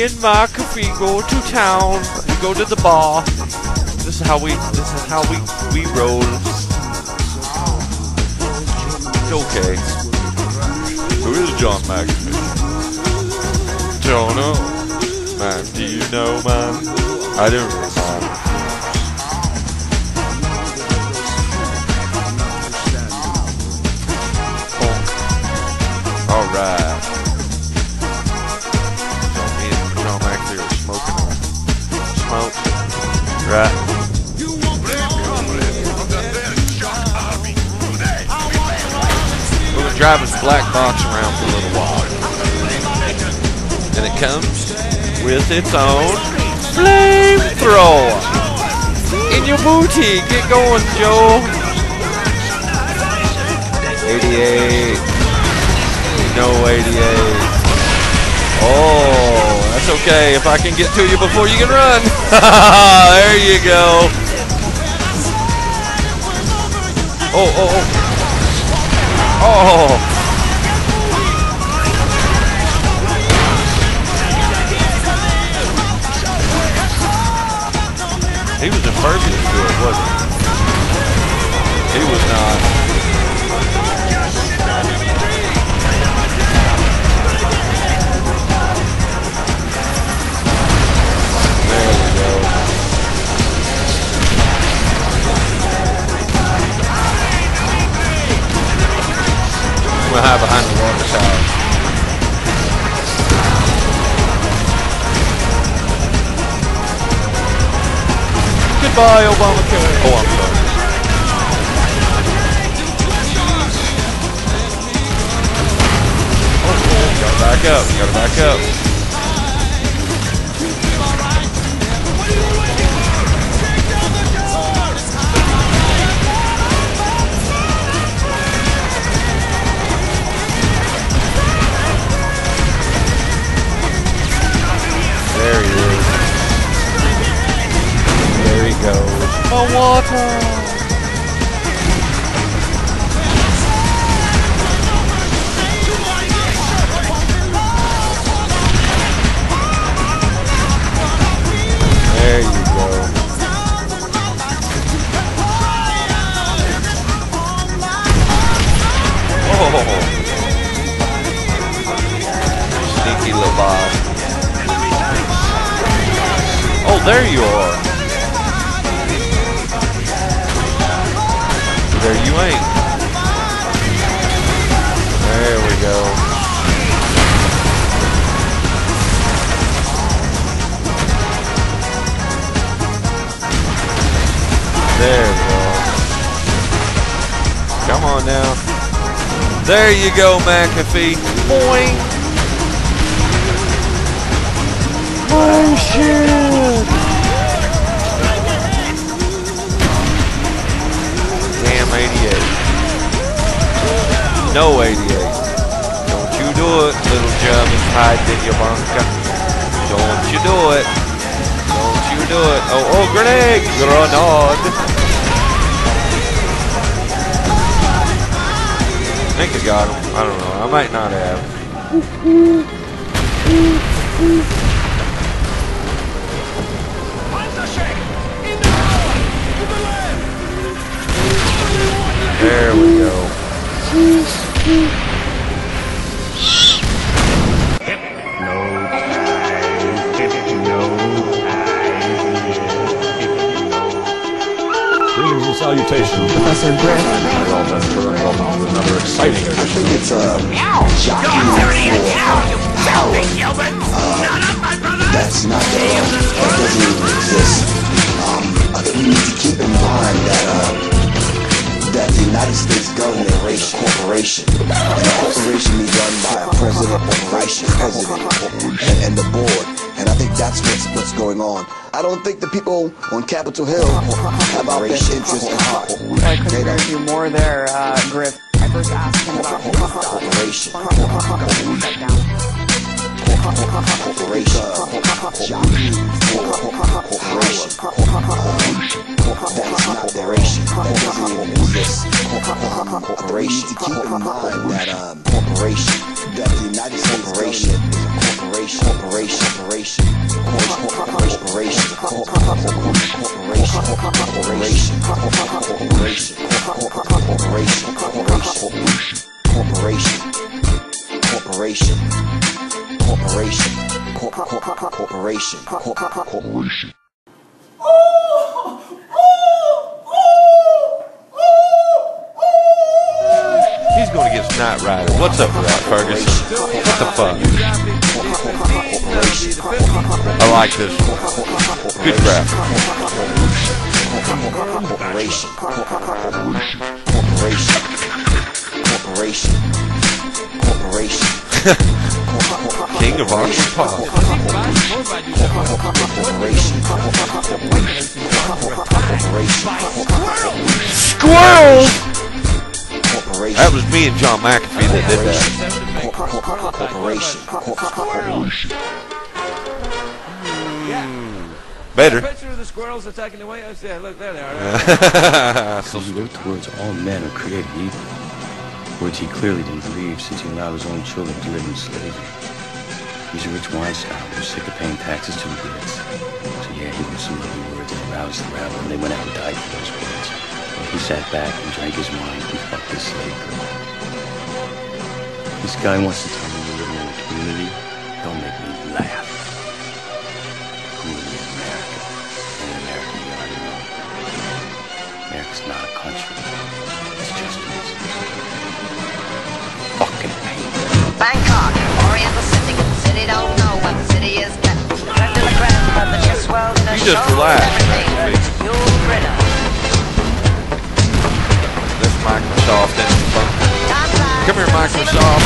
me and McAfee go to town. We go to the bar. This is how we roll. It's okay. Who is John McAfee? Don't know. Man, do you know, man? I don't know, man. Oh. Alright. John McAfee are smoking on. Smoke. Right. We've been driving the black box around for a little while. And it comes with its own flamethrower. In your booty. Get going, Joe. 88. No 88. Oh, that's okay if I can get to you before you can run. There you go. Oh, oh, oh. Oh. He was impervious to it, wasn't he? He was not. There we go. We'll hide behind the water tower. Goodbye, Obamacare. Oh, I'm sorry. Oh, gotta back up. Gotta back up. There he is. There he goes. My water! There you go. Oh! Sneaky little boss. Oh, there you are. There you ain't. There we go. There we go. Come on now. There you go, McAfee. Boing. Oh, shit. Damn 88. No 88. Don't you do it, little German hide in your bunker. Don't you do it. Don't you do it. Oh, oh, grenade. Grenade. I think I got him. I don't know. I might not have. There we go. Greetings and salutations. Professor Griff. Welcome to another exciting edition. I think it's jockeying for power. That's not that doesn't even exist. I think we need to keep in mind that the United States government is a corporation. And a corporation is run by a president or vice president and the board. And I think that's what's going on. I don't think the people on Capitol Hill have our best interest at heart. I couldn't agree with you more there, Griff. I first asked him about his corporation. Corporation. That's not their ration. That doesn't even exist. Corporation. To keep in mind that corporation, that the United States corporation is a corporation. He's going to get Night Rider. What's up with that, Ferguson? What the fuck? I like this one. Good crap. King of Auction Pop. Squirrels! That was me and John McAfee that did that. Better. Picture of the squirrels attacking the White House. Yeah, look, there they are. His word towards all men are created equal. Words he clearly didn't believe since he allowed his own children to live in slavery. He's a rich Weinstein who's sick of paying taxes to the Brits. So yeah, he wrote some lovely words that aroused the rabble, and they went out and died for those words. He sat back and drank his wine and fucked his slave girl. This guy wants to tell me we're living in a community. Don't make me laugh. Community is America. And in America we already know. America's not a country. It's just a business. Fucking pain. Bangkok, Oriental city. City don't know what the city is. Creme de la creme, but the chess world in a You just show relax, everything. man. You'll grinner. That's Microsoft and come here, Microsoft.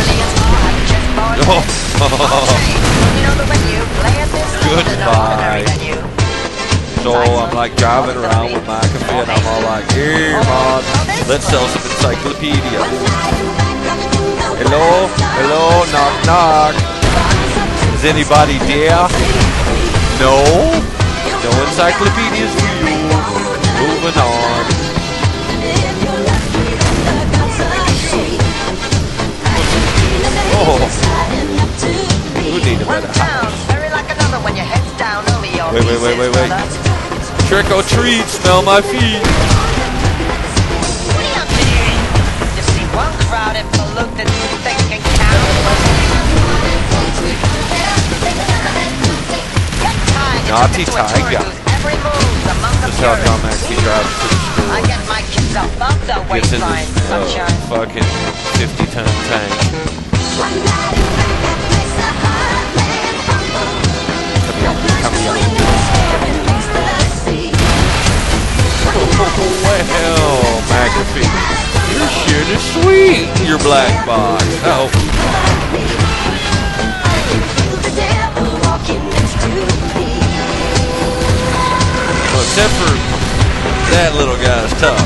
Goodbye. So I'm like driving around with McAfee and I'm all like, here, Mod, let's sell some encyclopedia. Hello, hello, knock, knock. Is anybody there? No? No encyclopedias for you. Moving on. Oh, who needed better house? Wait. Trick or treat, smell my feet. You see one crowded, polluted, thinking cow. Naughty tiger. This is how John McAfee drives to the store. I get my kids up the Gets in waistline, this sunshine. fucking 50-ton tank. Well, McAfee, your shit is sweet, your black box. Oh. Well, except for that little guy's tough.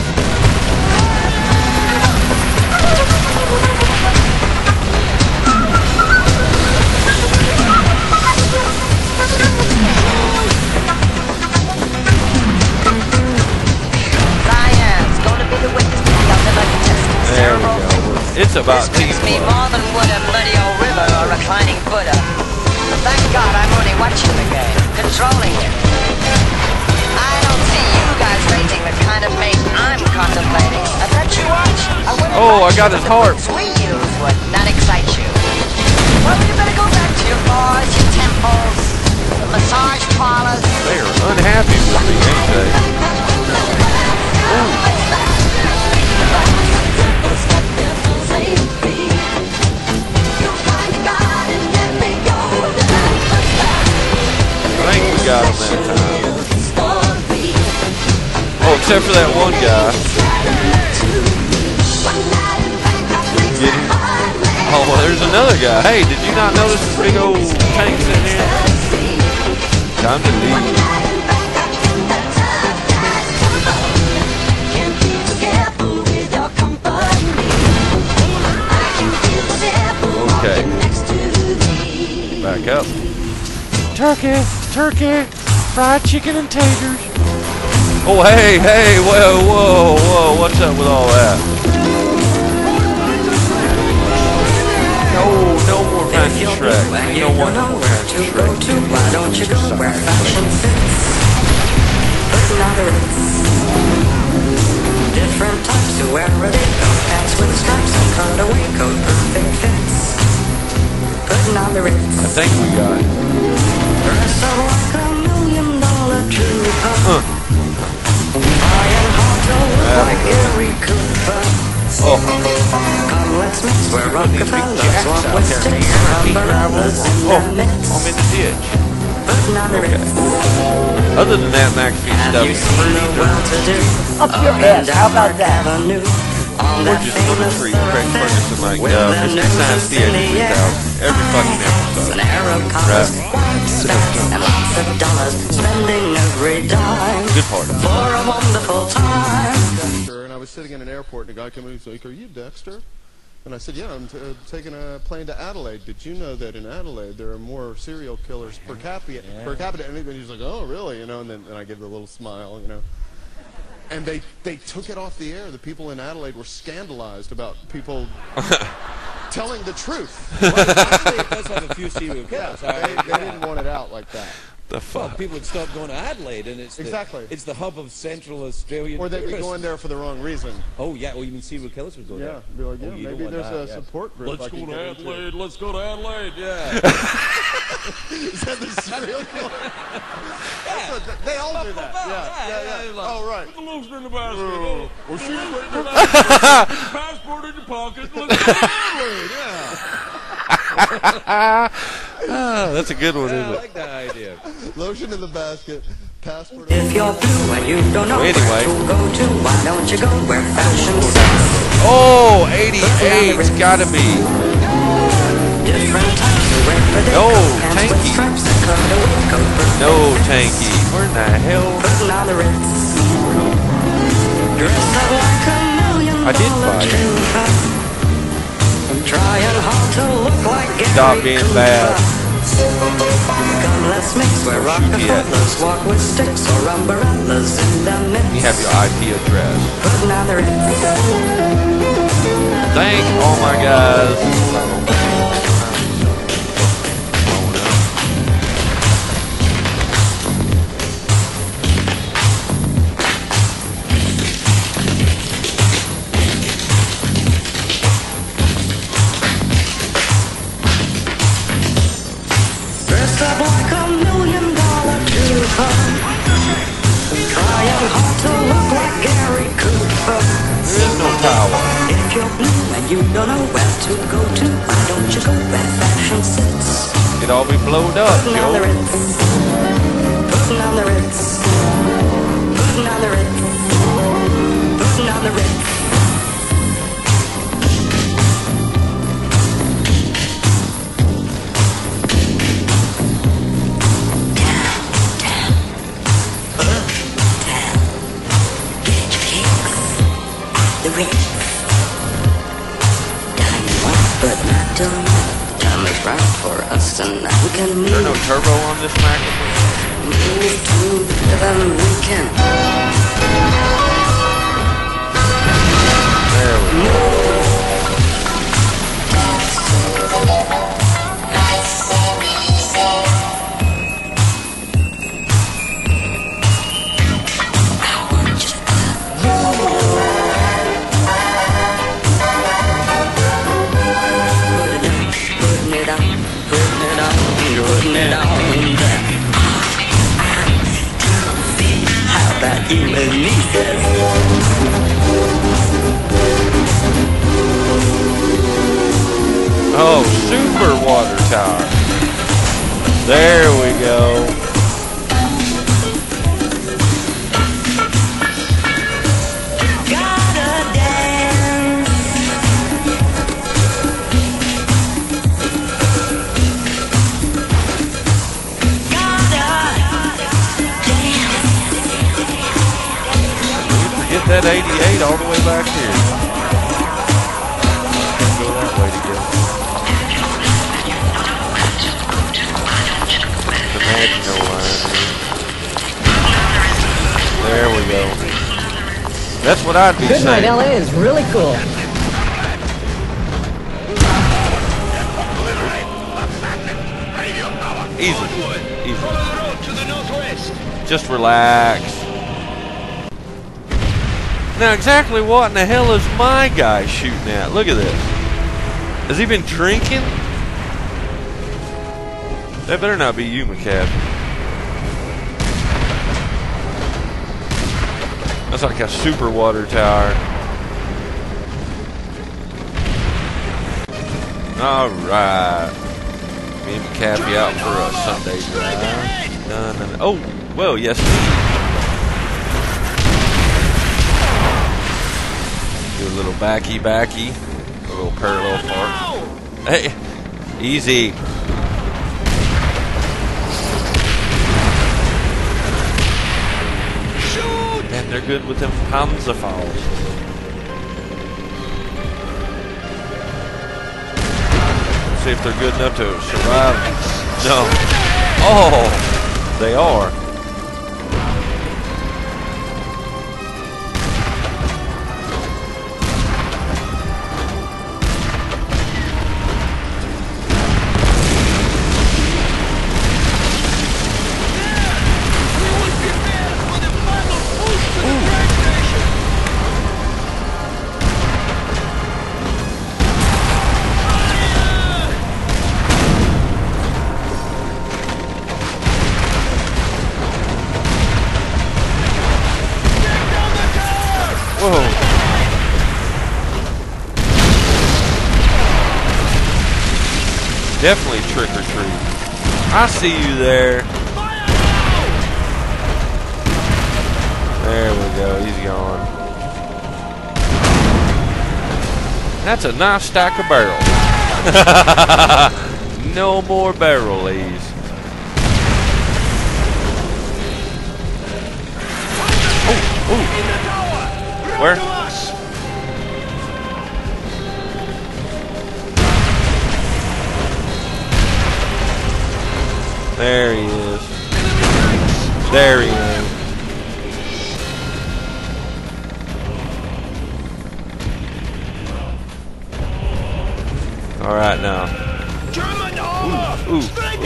There we go. It's about teamwork. Me more than would a bloody old river or reclining Buddha. But thank God I'm only watching the game, controlling it. I don't see you guys raising the kind of mate I'm contemplating. I bet you watch. Oh, I got his heart. We use would not excite you. Well, you better go back to your bars, your temples, the massage parlors. They are unhappy with me, ain't they? Ooh. I think we got him that time. Oh, except for that one guy. Get him? Oh, well, there's another guy. Hey, did you not notice this big old tank sitting here? Time to leave. Okay. Back up. Turkey, fried chicken and taters. Oh, hey, whoa, what's up with all that? No more behind the Shrek. Ain't no one behind the Shrek. Why don't you go where fashion fits? Putting on the Ritz. Different types to wear a day coat, pants with stripes and cutaway coat, perfect fits. Putting on the Ritz. I think we got it. Dressed up like $1 million trooper. Buying hard to look like Gary Cooper. Oh. Come, let's mix where Rockefellers walk with sticks or umbrellas in Oh, the midst. I'm in the ditch. Putting on the Ritz. Other than that, McAfee stuff is pretty good. Up your ass, how about that? We're just on a tree. Craig Ferguson like Mr. Science Theater 3000. Every fucking episode. Right. And lots of dollars, spending every dime Good part. for a wonderful time. And I was sitting in an airport, and a guy came in and was like, "Are you Dexter?" And I said, "Yeah, I'm taking a plane to Adelaide. Did you know that in Adelaide there are more serial killers per capita?" And he was like, "Oh, really?" You know, and then I gave a little smile, you know. And they took it off the air. The people in Adelaide were scandalized about people telling the truth. Well, actually, it does have a few serial killers. They didn't want it out like that. The Well, fuck? people would stop going to Adelaide, and it's Exactly. It's the hub of Central Australian. Or they'd be tourists. going there for the wrong reason. Oh yeah, you mean serial killers would go Yeah, there? be like, Oh, yeah, you don't maybe want there's that, a yeah. support group. Let's I go can to get into. Adelaide. Let's go to Adelaide. Yeah. Is that the serial killer? They all do that. Yeah. Oh, right. The loaves in the basket. Oh, or shoot right in the basket. Passport in your pocket. Let's go to Adelaide. Yeah. Ah, that's a good one, I isn't it? like that idea. Lotion in the basket. Passport. If you're blue and you don't know Anyway. where to go to, why don't you go where fashion sits? Oh, 88's gotta be. Different types to wear for day No, coat, pants with Tanky. stripes and cutaway coat, perfect No, Tanky. Where in the hell? putting on the Ritz. Dressed up like $1 million I did buy it. trooper. Trying hard to look like Gary Stop being Cooper. bad. Come, let's mix where Rockefellers walk with sticks or umbrellas in the midst. You have your IP address. Putting on the Ritz. Thank all my guys. Dressed up like $1 million trooper. Trying hard to look like Gary Cooper. There is no power. If you're blue and you don't know where to go to, why don't you go where fashion sits? It all be blowed up, Putting on the Joe. Ritz. Putting on the Ritz. Putting on the Ritz. Putting on the Ritz. The Ritz. Time once, but not till now. The time is right for us, and now we can Is there no move. turbo on this McAfee? Move to heaven we can. There we go. Oh, super water tower. There we go. Get that 88 all the way back here. Can't go that way to get it. Imagine no line here. There we go. That's what I'd be Good night, saying. LA is really cool. Easy. Easy. Just relax. Now, exactly what in the hell is my guy shooting at? Look at this. Has he been drinking? That better not be you, McAfee. That's like a super water tower. Alright. Me and McAfee out for a Sunday drive. Oh, well, yes. Do a little backy. A little parallel park. Hey, easy. And they're good with them Panzerfaust. See if they're good enough to survive. No. Oh, they are. Whoa. Definitely trick or treat. I see you there. There we go. He's gone. That's a nice stack of barrels. No more barrelies. Oh. Where? There he is. There he is. All right now. Ooh.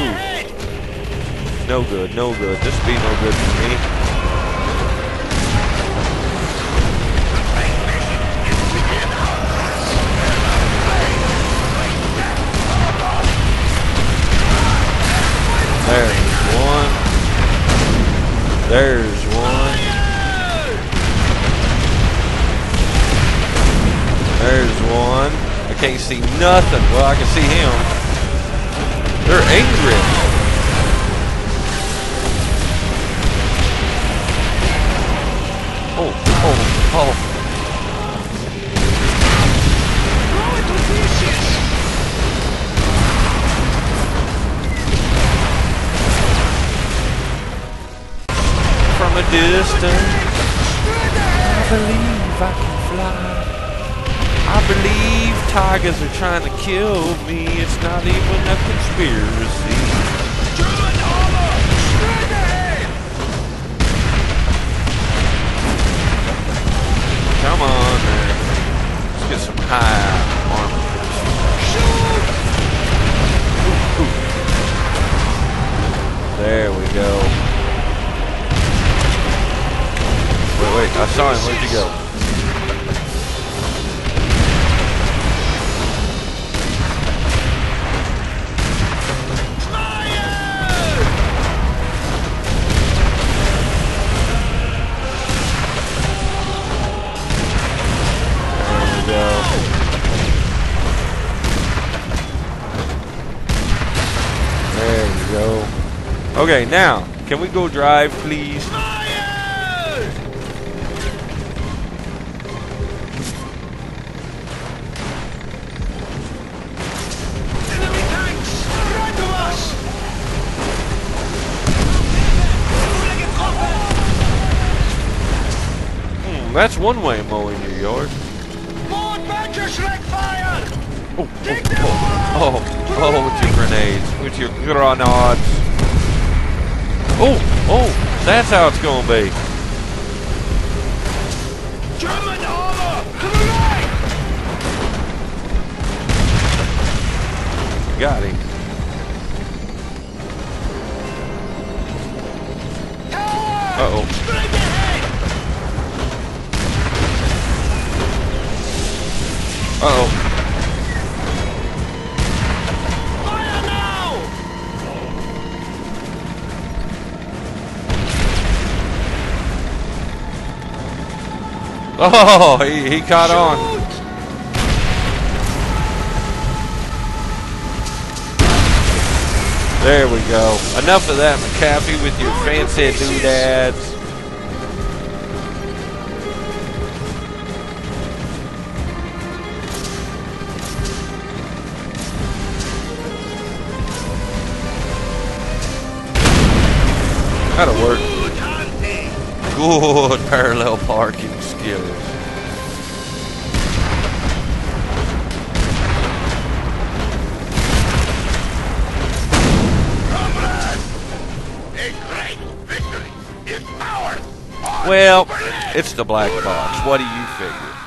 No good. This would be no good for me. There's one. There's one. There's one. I can't see nothing. Well, I can see him. They're angry. Oh. From a distance, I believe I can fly. I believe tigers are trying to kill me. It's not even a conspiracy. Come on, man. Let's get some high armor. Ooh. There we go. Wait, I saw him. Where'd you go? There you go. Okay, now, can we go drive, please? That's one way of mowing your yard. Oh, with your grenades. With your grenades. Oh, that's how it's gonna be. German armor! To the right! Got him. Uh-oh. Uh-oh. Oh, he caught on. There we go. Enough of that, McAfee, with your fancy doodads. That'll work. Good parallel parking skills. Well, it's the black box. What do you figure?